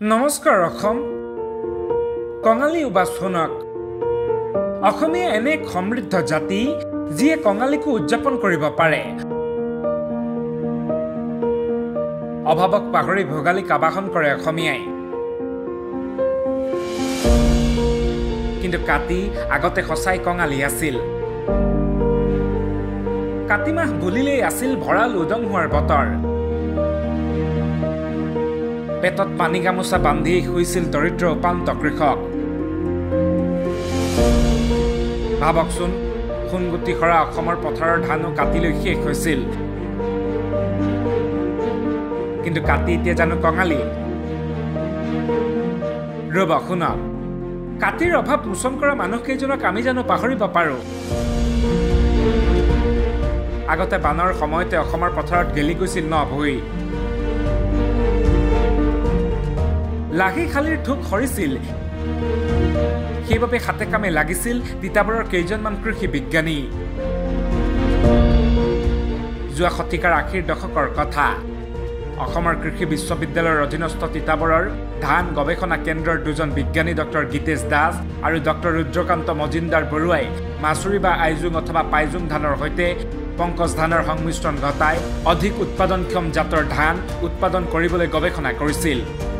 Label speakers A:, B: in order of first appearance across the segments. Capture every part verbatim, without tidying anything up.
A: নমস্কাৰ অসম কঙালী উপাসনক অসমীয়া এনে এক সমৃদ্ধ জাতি যিয়ে কঙালীকো উদযাপন কৰিব পাৰে অভাৱক পাহৰি ভোগালীক আবাহন কৰে অসমীয়াই কিন্তু কাতি আগতে সঁচাই কঙালী আছিল কাতি মাহ বুলিলেই আছিল ভঁৰাল উদং হোৱাৰ বতৰ পেটত পানী গামোচা বান্ধি শুইছিল দৰিদ্ৰ উপান্ত কৃষক ভাবকচোন সোণগুটি সৰা অসমৰ পথাৰৰ ধানো কাটিলৈ শেষ হৈছিল কিন্তু কাটি এতিয়া জানো কঙালী ৰব শুনক কাটিৰ অভাৱ মোচন কৰা মানুহকেইজনক আমি জানো পাহৰিব পাৰো আগতে বানৰ সময়তে অসমৰ পথাৰত গেলি গৈছিল ন ভুই লাহি খালিৰ ঠুক সৰিছিল সেইবাবে হাতে কামে লাগিছিল তিতাবৰৰ কেইজনমান কৃষি বিজ্ঞানী যোৱা শতিকাৰ আশীৰ দশকৰ কথা অসমৰ কৃষি বিশ্ববিদ্যালয়ৰ অধীনস্থ তিতাবৰৰ ধান গৱেষণা কেন্দ্ৰৰ দুজন বিজ্ঞানী ডক্টৰ গীতেশ দাস আৰু ডক্টৰ ৰুদ্ৰকান্ত মজিন্দাৰ বৰুৱাই মাছুৰি বা আইজুং অথবা পাইজুং ধানৰ সৈতে পংকজ ধানৰ সংমিশ্ৰণ ঘটাই অধিক উৎপাদনক্ষম জাতৰ ধান উৎপাদন কৰিবলৈ গৱেষণা কৰিছিল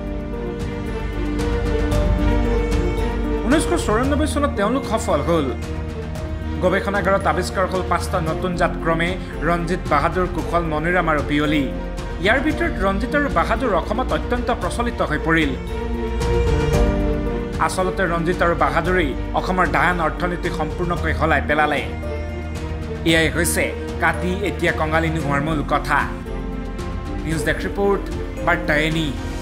A: ঊনৈছশ চৌৰান্নব্বৈ চনত তেওঁলোক সফল হ'ল গৱেষণাগাৰত আৱিষ্কাৰ হ'ল পাঁচটা নতুন জাত ক্ৰমে ৰঞ্জিত বাহাদুৰ কুশল মণিৰাম আৰু পিয়লি ইয়াৰ ভিতৰত ৰঞ্জিত আৰু বাহাদুৰ অসমত অত্যন্ত প্ৰচলিত হৈ পৰিল আচলতে ৰঞ্জিত আৰু বাহাদুৰেই অসমৰ ধান অৰ্থনীতি সম্পূৰ্ণকৈ সলাই পেলালে এয়াই হৈছে কাটি এতিয়া কঙালী নোহোৱাৰ মূল কথা নিউজ ডেস্ক ৰিপৰ্ট বাৰ্তা এনি